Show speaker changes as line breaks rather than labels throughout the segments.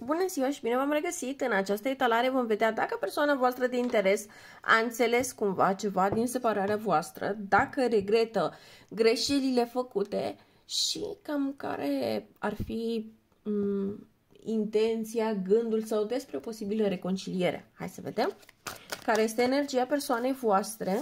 Bună ziua și bine v-am regăsit! În această etalare vom vedea dacă persoana voastră de interes a înțeles cumva ceva din separarea voastră, dacă regretă greșelile făcute și cam care ar fi intenția, gândul sau despre o posibilă reconciliere. Hai să vedem care este energia persoanei voastre.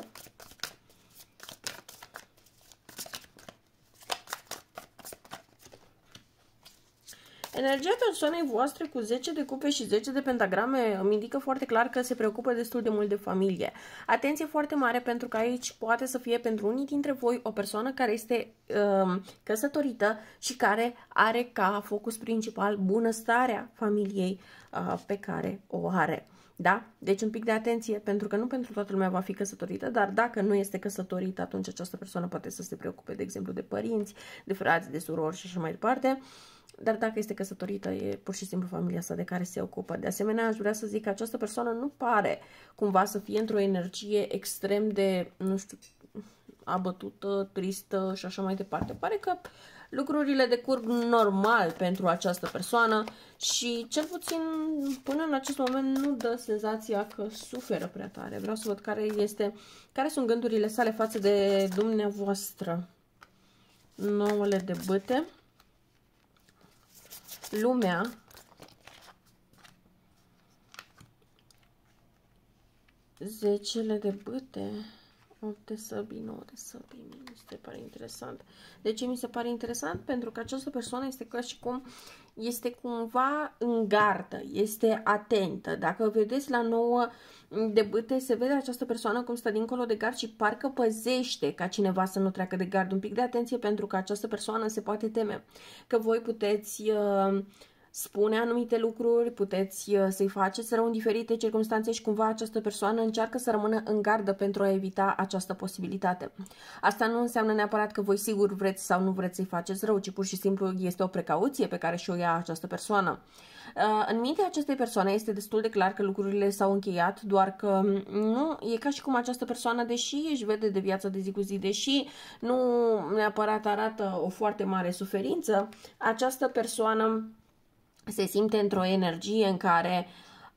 Energia persoanei voastre cu 10 de cupe și 10 de pentagrame îmi indică foarte clar că se preocupă destul de mult de familie. Atenție foarte mare, pentru că aici poate să fie pentru unii dintre voi o persoană care este căsătorită și care are ca focus principal bunăstarea familiei pe care o are. Da? Deci un pic de atenție, pentru că nu pentru toată lumea va fi căsătorită, dar dacă nu este căsătorită, atunci această persoană poate să se preocupe, de exemplu, de părinți, de frați, de surori și așa mai departe. Dar dacă este căsătorită, e pur și simplu familia sa de care se ocupă. De asemenea, aș vrea să zic că această persoană nu pare cumva să fie într-o energie extrem de, nu știu, abătută, tristă și așa mai departe. Pare că lucrurile decurg normal pentru această persoană și cel puțin până în acest moment nu dă senzația că suferă prea tare. Vreau să văd care sunt gândurile sale față de dumneavoastră. Nouăle de bâte. Lumea, 10 de bâte, 8 de săbii, 9 de săbii, mi se pare interesant. De ce mi se pare interesant? Pentru că această persoană este ca și cum este cumva în gardă, este atentă. Dacă vedeți la 9 de bâte, se vede această persoană cum stă dincolo de gard și parcă păzește ca cineva să nu treacă de gard. Un pic de atenție, pentru că această persoană se poate teme că voi puteți spune anumite lucruri, puteți să-i faceți rău în diferite circunstanțe și cumva această persoană încearcă să rămână în gardă pentru a evita această posibilitate. Asta nu înseamnă neapărat că voi sigur vreți sau nu vreți să-i faceți rău, ci pur și simplu este o precauție pe care și-o ia această persoană. În mintea acestei persoane este destul de clar că lucrurile s-au încheiat, doar că nu e ca și cum această persoană, deși își vede de viața de zi cu zi, deși nu neapărat arată o foarte mare suferință, această persoană se simte într-o energie în care,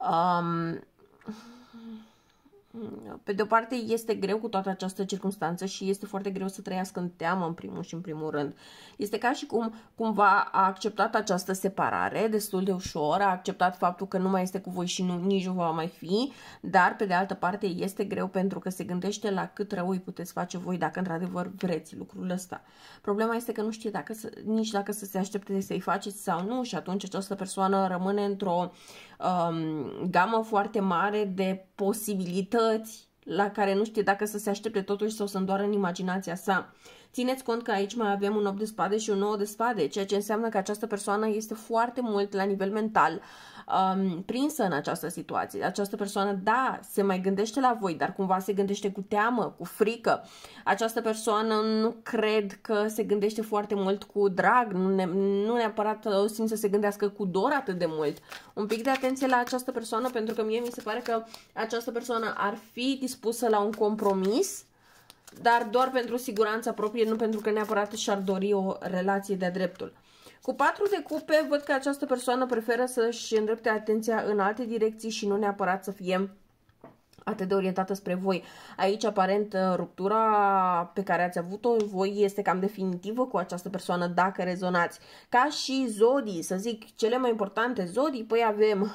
pe de o parte, este greu cu toată această circunstanță și este foarte greu să trăiască în teamă, în primul și în primul rând. Este ca și cum cumva a acceptat această separare destul de ușor, a acceptat faptul că nu mai este cu voi și nici nu va mai fi, dar pe de altă parte este greu pentru că se gândește la cât rău îi puteți face voi dacă într-adevăr vreți lucrul ăsta. Problema este că nu știe nici dacă să se aștepte să-i faceți sau nu și atunci această persoană rămâne într-o gamă foarte mare de posibilități la care nu știe dacă să se aștepte totuși sau să îndoară în imaginația sa. Țineți cont că aici mai avem un 8 de spade și un 9 de spade, ceea ce înseamnă că această persoană este foarte mult la nivel mental prinsă în această situație. Această persoană, da, se mai gândește la voi, dar cumva se gândește cu teamă, cu frică. Această persoană nu cred că se gândește foarte mult cu drag, nu neapărat o simt să se gândească cu dor atât de mult. Un pic de atenție la această persoană, pentru că mie mi se pare că această persoană ar fi dispusă la un compromis, dar doar pentru siguranța proprie, nu pentru că neapărat și-ar dori o relație de-a dreptul. Cu 4 de cupe, văd că această persoană preferă să-și îndrepte atenția în alte direcții și nu neapărat să fie atât de orientată spre voi. Aici, aparent, ruptura pe care ați avut-o voi este cam definitivă cu această persoană, dacă rezonați. Ca și zodii, să zic, cele mai importante zodii, păi avem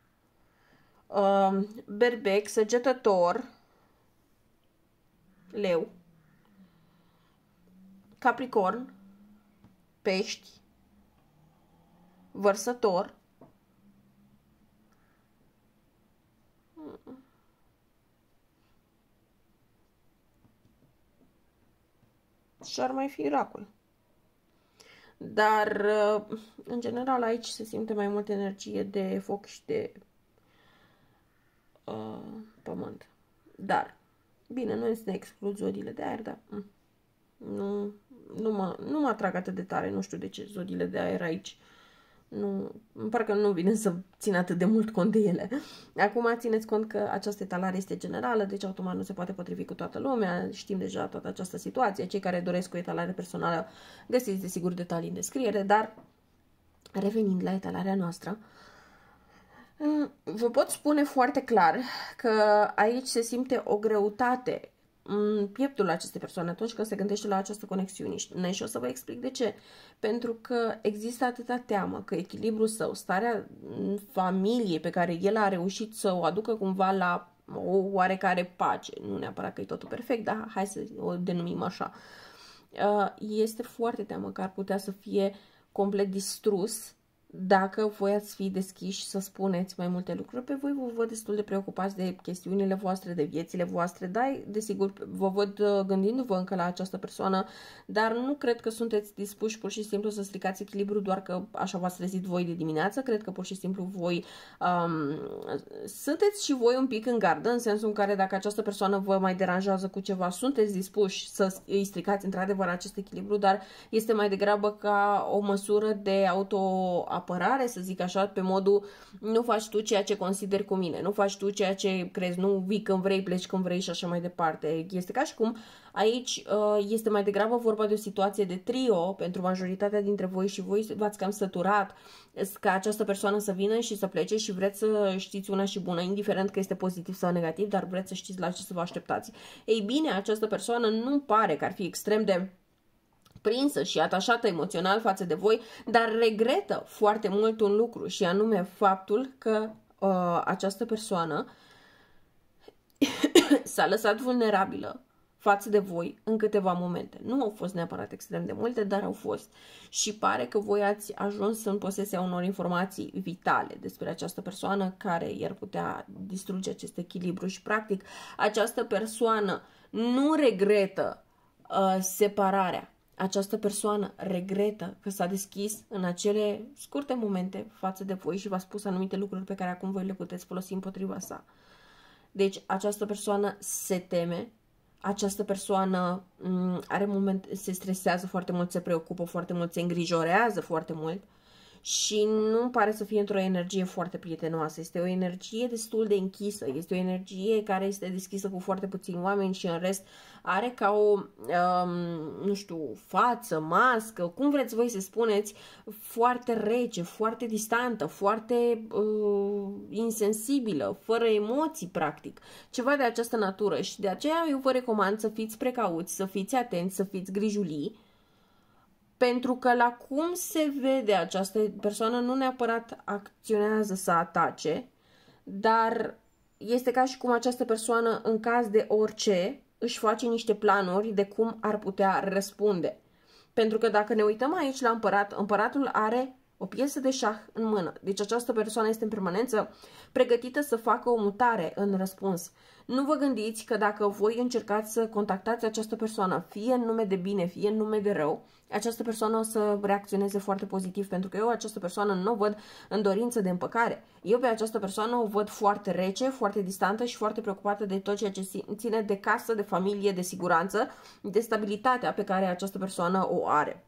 Berbec, Săgetător, Leu, Capricorn, Pești, Vărsător, și ar mai fi Racul. Dar, în general, aici se simte mai multă energie de foc și de pământ. Dar, bine, nu este exclud zodiile de aer, dar nu mă atrag atât de tare, nu știu de ce zodiile de aer aici. Nu, parcă nu vine să țin atât de mult cont de ele. Acum țineți cont că această etalare este generală, deci automat nu se poate potrivi cu toată lumea. Știm deja toată această situație. Cei care doresc o etalare personală găsiți desigur detalii în descriere, dar revenind la etalarea noastră, Vă pot spune foarte clar că aici se simte o greutate în pieptul acestei persoane atunci când se gândește la această conexiune. Și o să vă explic de ce. Pentru că există atâta teamă că echilibrul său, starea familiei pe care el a reușit să o aducă cumva la o oarecare pace, nu neapărat că e totul perfect, dar hai să o denumim așa, este foarte teamă că ar putea să fie complet distrus dacă voi ați fi deschiși să spuneți mai multe lucruri. Pe voi vă văd destul de preocupați de chestiunile voastre, de viețile voastre, da, desigur, vă văd gândindu-vă încă la această persoană, dar nu cred că sunteți dispuși pur și simplu să stricați echilibru doar că așa v-ați trezit voi de dimineață. Cred că pur și simplu voi sunteți și voi un pic în gardă, în sensul în care dacă această persoană vă mai deranjează cu ceva, sunteți dispuși să îi stricați într-adevăr acest echilibru, dar este mai degrabă ca o măsură de apărare, să zic așa, pe modul nu faci tu ceea ce consideri cu mine, nu faci tu ceea ce crezi, nu vii când vrei, pleci când vrei și așa mai departe. Este ca și cum aici este mai degrabă vorba de o situație de trio pentru majoritatea dintre voi și voi v-ați cam săturat ca această persoană să vină și să plece și vreți să știți una și bună, indiferent că este pozitiv sau negativ, dar vreți să știți la ce să vă așteptați. Ei bine, această persoană nu pare că ar fi extrem de prinsă și atașată emoțional față de voi, dar regretă foarte mult un lucru și anume faptul că această persoană s-a lăsat vulnerabilă față de voi în câteva momente. Nu au fost neapărat extrem de multe, dar au fost. Și pare că voi ați ajuns în posesia unor informații vitale despre această persoană care i-ar putea distruge acest echilibru și practic această persoană nu regretă separarea. Această persoană regretă că s-a deschis în acele scurte momente față de voi și v-a spus anumite lucruri pe care acum voi le puteți folosi împotriva sa. Deci această persoană se teme, această persoană se stresează foarte mult, se preocupă foarte mult, se îngrijorează foarte mult și nu pare să fie într-o energie foarte prietenoasă. Este o energie destul de închisă, este o energie care este deschisă cu foarte puțini oameni și în rest are ca o, nu știu, față, mască, cum vreți voi să spuneți, foarte rece, foarte distantă, foarte insensibilă, fără emoții, practic. Ceva de această natură și de aceea eu vă recomand să fiți precauți, să fiți atenți, să fiți grijulii, pentru că la cum se vede această persoană nu neapărat acționează să atace, dar este ca și cum această persoană, în caz de orice, își face niște planuri de cum ar putea răspunde. Pentru că dacă ne uităm aici la împărat, împăratul are o piesă de șah în mână. Deci această persoană este în permanență pregătită să facă o mutare în răspuns. Nu vă gândiți că dacă voi încercați să contactați această persoană, fie în nume de bine, fie în nume de rău, această persoană o să reacționeze foarte pozitiv, pentru că eu această persoană nu o văd în dorință de împăcare. Eu pe această persoană o văd foarte rece, foarte distantă și foarte preocupată de tot ceea ce ține de casă, de familie, de siguranță, de stabilitatea pe care această persoană o are.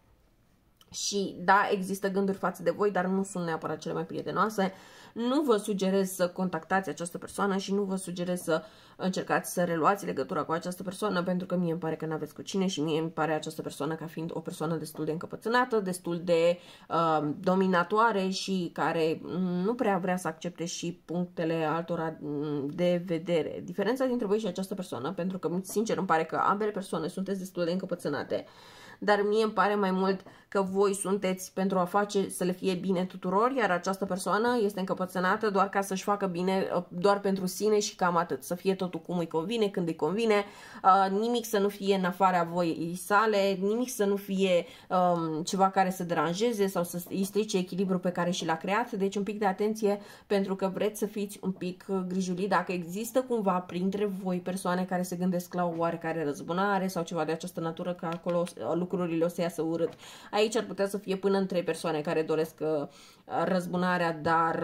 Și da, există gânduri față de voi, dar nu sunt neapărat cele mai prietenoase. Nu vă sugerez să contactați această persoană și nu vă sugerez să încercați să reluați legătura cu această persoană, pentru că mie îmi pare că nu aveți cu cine și mie îmi pare această persoană ca fiind o persoană destul de încăpățânată, destul de dominatoare și care nu prea vrea să accepte și punctele altora de vedere. Diferența dintre voi și această persoană, pentru că sincer îmi pare că ambele persoane sunteți destul de încăpățânate, dar mie îmi pare mai mult că voi sunteți pentru a face să le fie bine tuturor, iar această persoană este încăpățânată doar ca să-și facă bine, doar pentru sine și cam atât. Să fie totul cum îi convine, când îi convine, nimic să nu fie în afara voii sale, nimic să nu fie ceva care să deranjeze sau să îi strice echilibrul pe care și l-a creat. Deci un pic de atenție, pentru că vreți să fiți un pic grijuli dacă există cumva printre voi persoane care se gândesc la o oarecare răzbunare sau ceva de această natură, că acolo lucrurile o să iasă urât. Aici ar putea să fie până în 3 persoane care doresc răzbunarea, dar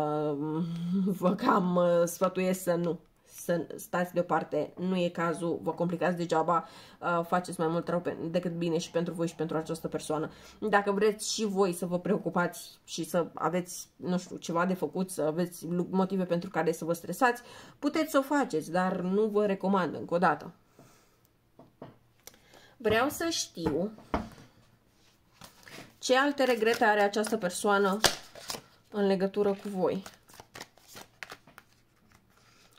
vă cam sfătuiesc să stați deoparte, nu e cazul, vă complicați degeaba, faceți mai mult rău decât bine și pentru voi și pentru această persoană. Dacă vreți și voi să vă preocupați și să aveți, nu știu, ceva de făcut, să aveți motive pentru care să vă stresați, puteți să o faceți, dar nu vă recomand încă o dată. Vreau să știu ce alte regrete are această persoană în legătură cu voi.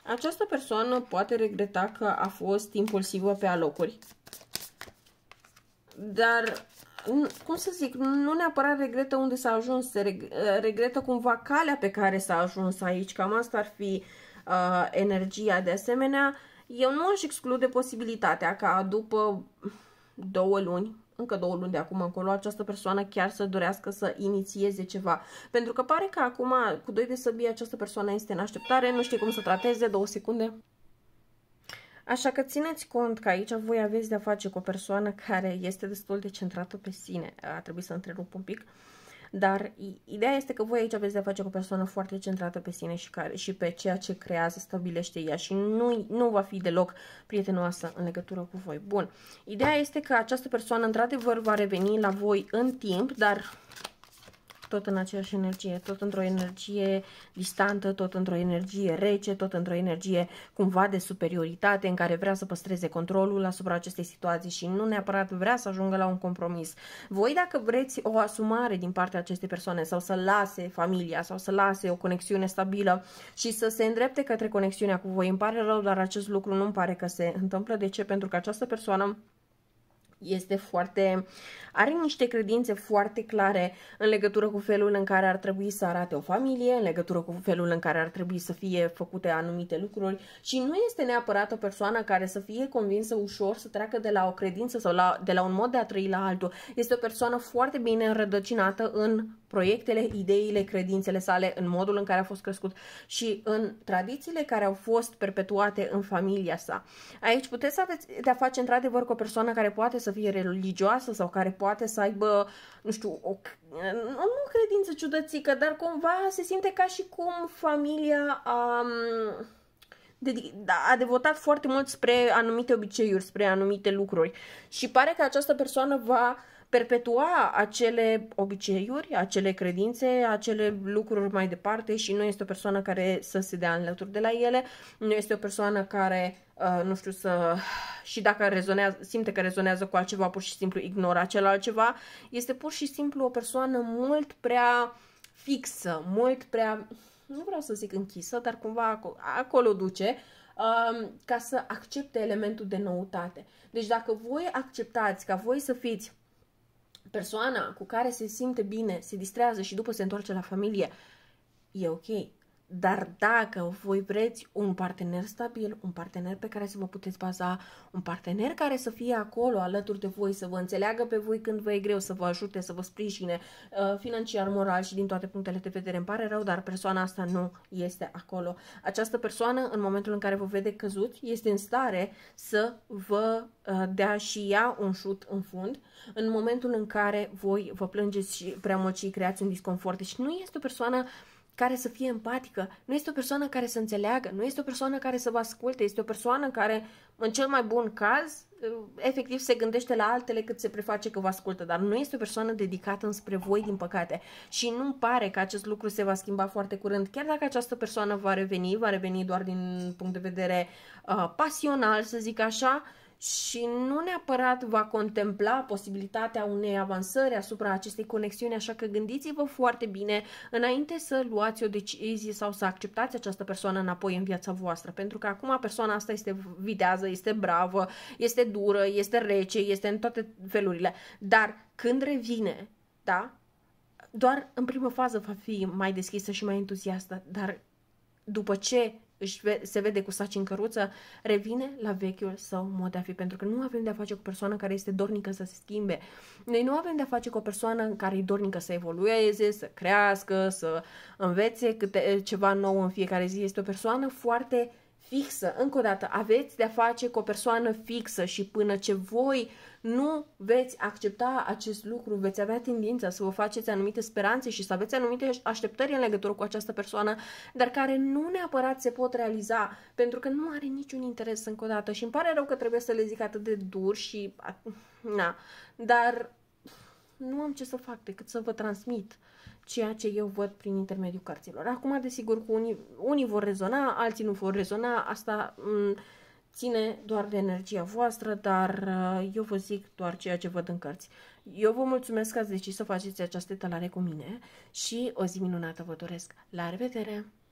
Această persoană poate regreta că a fost impulsivă pe alocuri. Dar, cum să zic, nu neapărat regretă unde s-a ajuns, regretă cumva calea pe care s-a ajuns aici. Cam asta ar fi energia. De asemenea, eu nu aș exclude posibilitatea ca după 2 luni, încă 2 luni de acum încolo, această persoană chiar să dorească să inițieze ceva. Pentru că pare că acum, cu 2 de săbii, această persoană este în așteptare, nu știe cum să trateze. 2 secunde. Așa că țineți cont că aici voi aveți de-a face cu o persoană care este destul de centrată pe sine. A trebuit să întrerup un pic. Dar ideea este că voi aici aveți de-a face cu o persoană foarte centrată pe sine și pe ceea ce creează, stabilește ea și nu va fi deloc prietenoasă în legătură cu voi. Bun. Ideea este că această persoană într-adevăr va reveni la voi în timp, dar tot în aceeași energie, tot într-o energie distantă, tot într-o energie rece, tot într-o energie cumva de superioritate în care vrea să păstreze controlul asupra acestei situații și nu neapărat vrea să ajungă la un compromis. Voi, dacă vreți o asumare din partea acestei persoane sau să lase familia sau să lase o conexiune stabilă și să se îndrepte către conexiunea cu voi, îmi pare rău, dar acest lucru nu-mi pare că se întâmplă. De ce? Pentru că această persoană are niște credințe foarte clare în legătură cu felul în care ar trebui să arate o familie, în legătură cu felul în care ar trebui să fie făcute anumite lucruri și nu este neapărat o persoană care să fie convinsă ușor să treacă de la o credință sau de la un mod de a trăi la altul. Este o persoană foarte bine înrădăcinată în proiectele, ideile, credințele sale, în modul în care a fost crescut și în tradițiile care au fost perpetuate în familia sa. Aici puteți să aveți de-a face într-adevăr cu o persoană care poate să fie religioasă sau care poate să aibă, nu știu, nu credință ciudățică, dar cumva se simte ca și cum familia a devotat foarte mult spre anumite obiceiuri, spre anumite lucruri și pare că această persoană va perpetua acele obiceiuri, acele credințe, acele lucruri mai departe și nu este o persoană care să se dea înlături de la ele, nu este o persoană care, nu știu, și dacă simte că rezonează cu altceva, pur și simplu ignoră acel altceva, este pur și simplu o persoană mult prea fixă, mult prea, nu vreau să zic închisă, dar cumva acolo duce, ca să accepte elementul de noutate. Deci dacă voi acceptați ca voi să fiți persoana cu care se simte bine, se distrează și după se întoarce la familie, e ok. Dar dacă voi vreți un partener stabil, un partener pe care să vă puteți baza, un partener care să fie acolo alături de voi, să vă înțeleagă pe voi când vă e greu, să vă ajute, să vă sprijine financiar, moral și din toate punctele de vedere, îmi pare rău, dar persoana asta nu este acolo. Această persoană, în momentul în care vă vede căzut, este în stare să vă dea și ea un șut în fund, în momentul în care voi vă plângeți și prea mult și creați un disconfort. Deci nu este o persoană care să fie empatică, nu este o persoană care să înțeleagă, nu este o persoană care să vă asculte, este o persoană care, în cel mai bun caz, efectiv se gândește la altele cât se preface că vă ascultă, dar nu este o persoană dedicată înspre voi, din păcate. Și nu-mi pare că acest lucru se va schimba foarte curând, chiar dacă această persoană va reveni doar din punct de vedere pasional, să zic așa, și nu neapărat va contempla posibilitatea unei avansări asupra acestei conexiuni, așa că gândiți-vă foarte bine înainte să luați o decizie sau să acceptați această persoană înapoi în viața voastră, pentru că acum persoana asta este vitează, este bravă, este dură, este rece, este în toate felurile, dar când revine, da, doar în primă fază va fi mai deschisă și mai entuziastă, dar după ce se vede cu saci în căruță, revine la vechiul său mod de a fi, pentru că nu avem de a face cu o persoană care este dornică să se schimbe. Noi nu avem de a face cu o persoană care e dornică să evolueze, să crească, să învețe ceva nou în fiecare zi. Este o persoană foarte fixă. Încă o dată, aveți de a face cu o persoană fixă și până ce voi nu veți accepta acest lucru, veți avea tendința să vă faceți anumite speranțe și să aveți anumite așteptări în legătură cu această persoană, dar care nu neapărat se pot realiza, pentru că nu are niciun interes, încă o dată. Și îmi pare rău că trebuie să le zic atât de dur și... na, dar nu am ce să fac decât să vă transmit ceea ce eu văd prin intermediul cărților. Acum, desigur, cu unii vor rezona, alții nu vor rezona, asta ține doar de energia voastră, dar eu vă zic doar ceea ce văd în cărți. Eu vă mulțumesc că ați decis să faceți această talare cu mine și o zi minunată vă doresc. La revedere!